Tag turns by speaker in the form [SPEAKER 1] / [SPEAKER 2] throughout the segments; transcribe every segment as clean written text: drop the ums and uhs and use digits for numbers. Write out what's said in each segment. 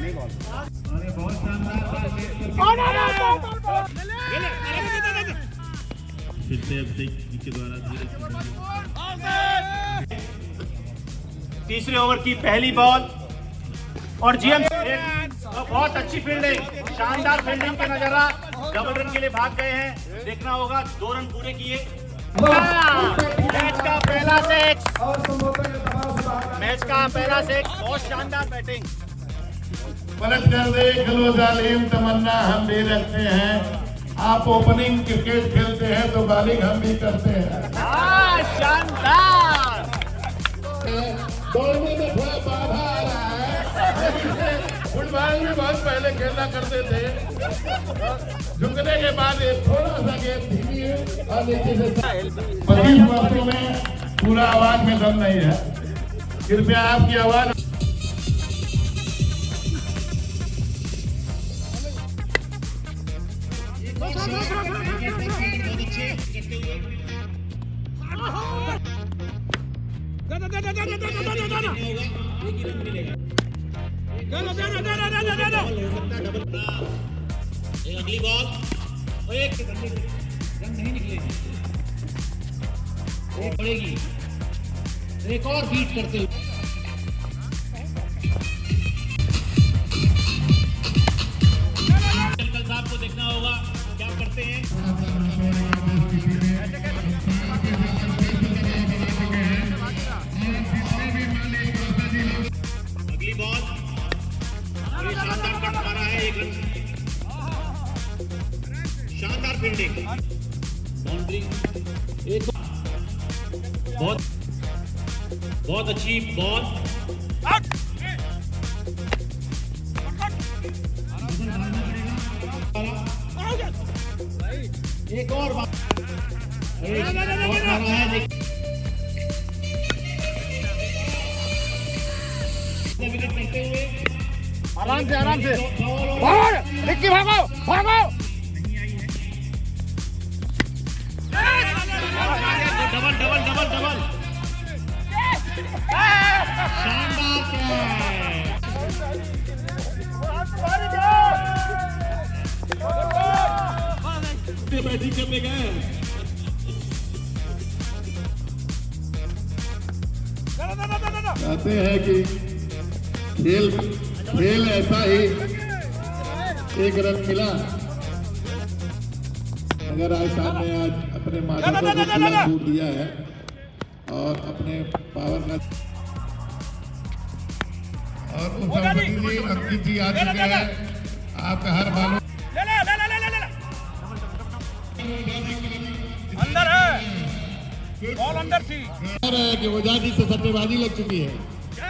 [SPEAKER 1] फिर से अभिषेक के द्वारा
[SPEAKER 2] तीसरे ओवर की पहली बॉल और जीएम बहुत अच्छी फील्डिंग, शानदार फील्डिंग का नजारा। डबल रन के लिए भाग गए हैं, देखना होगा 2 रन पूरे किए। मैच का पहला सिक्स, बहुत शानदार बैटिंग।
[SPEAKER 3] पलट कर दे गलो जालिम तमन्ना हम भी रखते हैं। आप ओपनिंग क्रिकेट खेलते हैं तो बॉलिंग हम भी करते हैं।
[SPEAKER 2] शानदार।
[SPEAKER 3] दौड़ने में थोड़ा बाधा आ रहा है। फुटबॉल में बहुत पहले खेला करते थे, झुकने के बाद थोड़ा सा गेंद धीमी है और नीचे से 25 वर्षों में पूरा आवाज में दम नहीं है। कृपया आपकी आवाज
[SPEAKER 2] अगली बॉल और एक रन नहीं निकलेगी, वो पड़ेगी। एक और बीट करते हुए साहब को देखना होगा क्या करते हैं। अगली बॉल और ये शानदार कट मारा है, 1 रन। शानदार फील्डिंग, बाउंड्री, एक बहुत अच्छी बॉल। एक और विकेट करते हुए
[SPEAKER 3] आराम से निक्की भागो
[SPEAKER 2] डबल शानदार
[SPEAKER 1] बैटिंग करने गए।
[SPEAKER 3] कहते हैं कि खेल ऐसा ही, 1 रन मिला मगर आज सामने अपने माता को छूट दिया है और अपने पावर का और अंकित जी आ चुके हैं। आपका हर बालों
[SPEAKER 2] अंदर है, बॉल अंदर थी
[SPEAKER 3] कि वजादी से सट्टेबाजी लग चुकी है।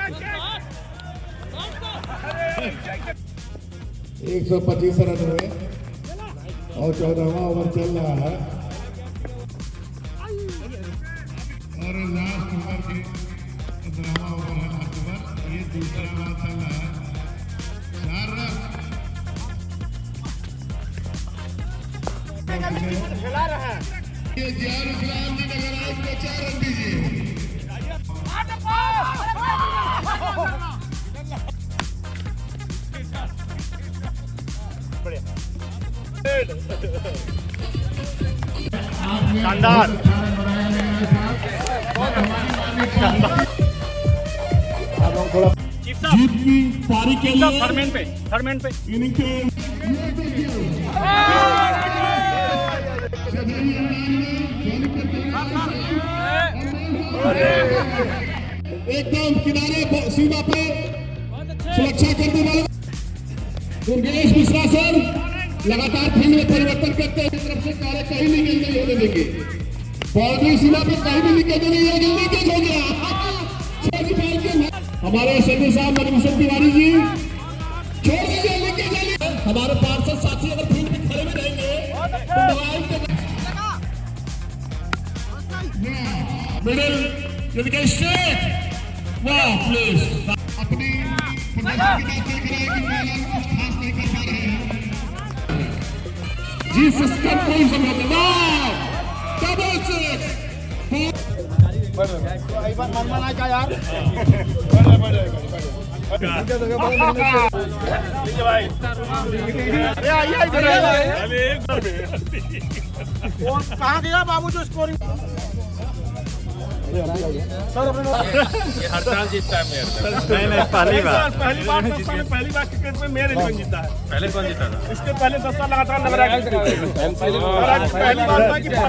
[SPEAKER 3] 125 रन हुए और 14वां ओवर चल रहा है और लास्ट ओवर के 15वां ओवर है। लास्ट ओवर ये दूसरा ओवर चल रहा है। 4 रन
[SPEAKER 2] खिला रहा है।
[SPEAKER 3] जियार इस्लाम जी नगर आज को 4 रन दीजिए।
[SPEAKER 2] शानदार
[SPEAKER 1] जीत की पारी के लिए
[SPEAKER 2] थर्ड मैन पे
[SPEAKER 1] इनिंग के
[SPEAKER 3] एकदम किनारे सीमा पे सुरक्षा करने वाले दुर्गेश मिश्रा सर लगातार फील्ड में परिवर्तन करते हैं। तरफ से कार्य कहीं लीकेज नहीं होने देंगे। बाउंड्री सीमा पे कहीं भी लीकेज नहीं होगी। लीकेज हो गया। हमारे सभी साहब मधुभूषण तिवारी जी छोड़ दीजिए लीकेज। हमारे पार्षद साथी अगर फील्ड में खड़े में रहेंगे तो मोबाइल के
[SPEAKER 1] मिडिल स्ट्रेट वाह प्लीज
[SPEAKER 3] अपनी प्रदर्शन की बात देख रहे हैं कि महिला कुछ खास नहीं कर पा रहे हैं। जी सिस्टम कोई समझ नहीं। डबल सिक्स
[SPEAKER 2] यार भाई अरे आइए इधर कहाँ गया बाबू जो स्कोरिंग सर अपने
[SPEAKER 4] हर साल जीतता है मेयर।
[SPEAKER 2] नहीं पहली बार क्रिकेट में मेयर इलेवन जीता है।
[SPEAKER 4] पहले कौन जीता था?
[SPEAKER 2] इसके पहले 10 साल लगातार लग रहा है। पहली बार था कि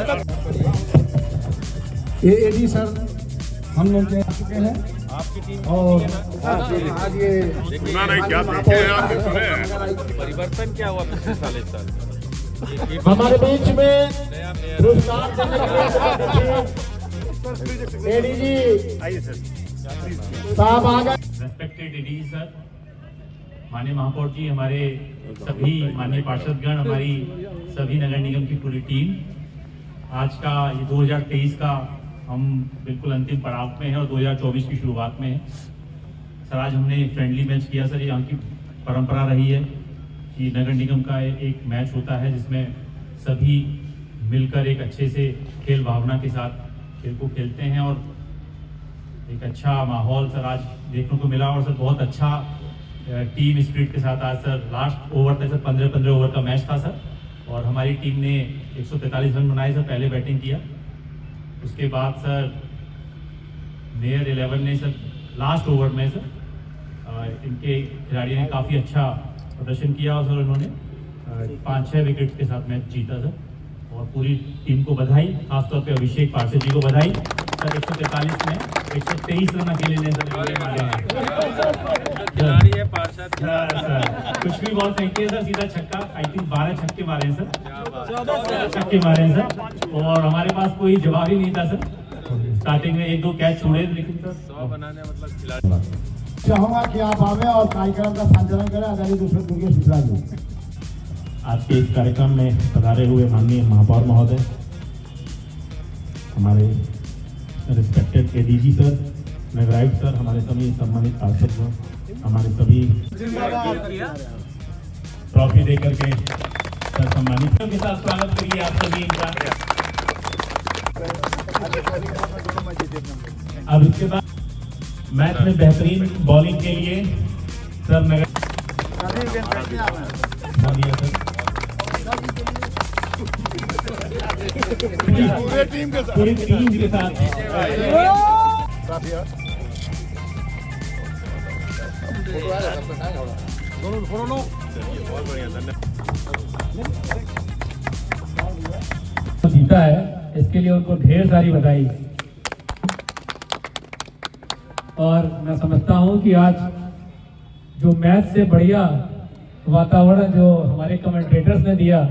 [SPEAKER 3] एडी सर हम लोग आ चुके हैं
[SPEAKER 4] आपकी टीम
[SPEAKER 3] और आज ये
[SPEAKER 4] सुना नहीं क्या देखे हैं आपने सुने हैं? परिवर्तन क्या हुआ पिछले साल इस साल?
[SPEAKER 3] हमारे बीच में पुरस्कार देने के लिए एडीजी
[SPEAKER 2] आइए सर
[SPEAKER 3] साहब आ गए।
[SPEAKER 5] रेस्पेक्टेड एडी सर, माननीय महापौर जी, हमारे सभी माननीय पार्षदगण, हमारी सभी नगर निगम की पूरी टीम, आज का ये 2023 का हम बिल्कुल अंतिम पड़ाव में हैं और 2024 की शुरुआत में है। सर आज हमने फ्रेंडली मैच किया सर। यहाँ की परंपरा रही है कि नगर निगम का एक मैच होता है जिसमें सभी मिलकर एक अच्छे से खेल भावना के साथ खेल को खेलते हैं और एक अच्छा माहौल सर आज देखने को मिला। और सर बहुत अच्छा टीम स्पिरिट के साथ आज सर लास्ट ओवर तक सर 15-15 ओवर का मैच था सर और हमारी टीम ने 143 रन बनाए सर, पहले बैटिंग किया। उसके बाद सर मेयर 11 ने सर लास्ट ओवर में सर इनके खिलाड़ियों ने काफ़ी अच्छा प्रदर्शन किया और सर उन्होंने 5-6 विकेट के साथ मैच जीता सर। और पूरी टीम को बधाई, खासतौर पे अभिषेक पार्षद जी को बधाई सर। 143 में 123 रन अकेले ने सर मारे हैं।
[SPEAKER 4] खिलाड़ी है पार्षद
[SPEAKER 5] कुछ भी बहुत फेंकते हैं सर, सीधा छक्का। आई थिंक 12 छक्के मारे हैं सर, 14 छक्के मारे हैं सर। और हमारे पास कोई जवाब ही नहीं था सर। स्टार्टिंग में 1-2 कैच छोड़े, लेकिन सर
[SPEAKER 4] 100 बनाने मतलब खिलाड़ी।
[SPEAKER 3] चाहूंगा कि आप आवे और कार्यक्रम का संचालन करें आदरणीय दूसरे दुर्गेश मिश्रा जी।
[SPEAKER 5] आज के इस कार्यक्रम में पधारे हुए माननीय महापौर महोदय, हमारे रिस्पेक्टेड एडीजी सर, नगरायुक्त सर, हमारे सभी सम्मानित पार्षद, हमारे सभी ट्रॉफी देकर के सर सम्मानित के साथ स्वागत करिए आप सभी इनका। अब इसके बाद मैच में बेहतरीन बॉलिंग के लिए सर नगर पूरी टीम के साथ जीता है, इसके लिए उनको ढेर सारी बधाई। और मैं समझता हूं कि आज जो मैच से बढ़िया वातावरण जो हमारे कमेंटेटर्स ने दिया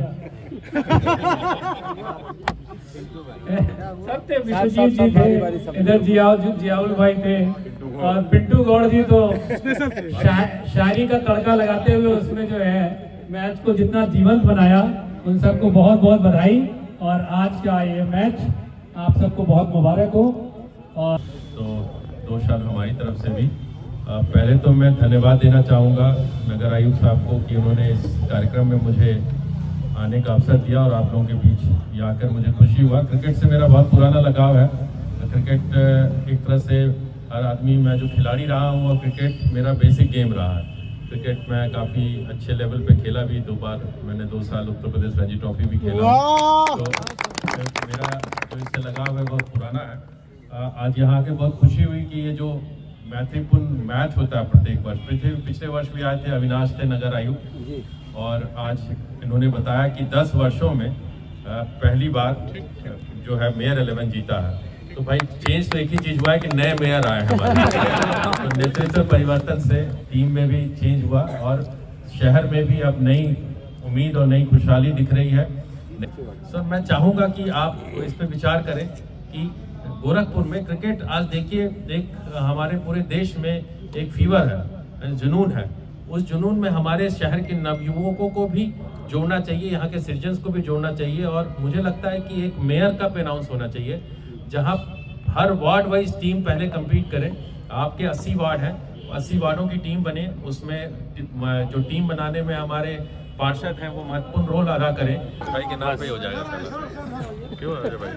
[SPEAKER 5] सब थे, विश्वजीत जी थे, इधर जियाउल भाई थे और पिंटू गौड़ जी तो शायरी का तड़का लगाते हुए उसमें जो है मैच को जितना जीवंत बनाया, उन सबको बहुत बहुत बधाई। और आज का ये मैच आप सबको बहुत मुबारक हो। और
[SPEAKER 4] तो 2 साल हमारी तरफ से भी पहले तो मैं धन्यवाद देना चाहूँगा नगर आयुक्त साहब को कि उन्होंने इस कार्यक्रम में मुझे आने का अवसर दिया और आप लोगों के बीच ये आकर मुझे खुशी हुआ। क्रिकेट से मेरा बहुत पुराना लगाव है। क्रिकेट एक तरह से हर आदमी, मैं जो खिलाड़ी रहा हूँ और क्रिकेट मेरा बेसिक गेम रहा है। क्रिकेट में काफ़ी अच्छे लेवल पे खेला भी, 2 बार मैंने 2 साल उत्तर प्रदेश रणजी ट्रॉफी भी खेला। तो मेरा जो इससे लगाव है बहुत पुराना है। आज यहाँ आके बहुत खुशी हुई कि ये जो मैत्रीपूर्ण मैच होता है प्रत्येक वर्ष, पिछले वर्ष भी आए थे, अविनाश थे नगर आयुक्त, और आज इन्होंने बताया कि 10 वर्षों में पहली बार जो है मेयर 11 जीता है। तो भाई चेंज तो एक ही चीज हुआ है कि नए मेयर आए हमारे। तो नेतृत्व परिवर्तन से टीम में भी चेंज हुआ और शहर में भी अब नई उम्मीद और नई खुशहाली दिख रही है। सर मैं चाहूँगा कि आप इस पे विचार करें कि गोरखपुर में क्रिकेट आज देखिए एक हमारे पूरे देश में एक फीवर है, जुनून है। उस जुनून में हमारे शहर के नवयुवकों को भी जोड़ना चाहिए, यहाँ के सिटीजन्स को भी जोड़ना चाहिए। और मुझे लगता है कि एक मेयर कप अनाउंस होना चाहिए जहाँ हर वार्ड वाइज टीम पहले कम्पीट करे। आपके 80 वार्ड हैं, 80 वार्डों की टीम बने, उसमें जो टीम बनाने में हमारे पार्षद हैं वो महत्वपूर्ण रोल अदा करें। भाई के नाम पे हो जाएगा क्यों है भाई?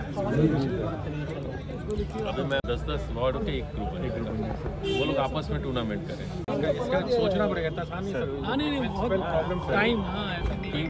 [SPEAKER 4] अभी मैं 10-10 वार्डों के एक ग्रुप है, वो लोग आपस में टूर्नामेंट करें। इसका सोचना पड़ेगा, इतना आसान नहीं सर।
[SPEAKER 6] हाँ नहीं बहुत टाइम, हाँ ऐसा नहीं।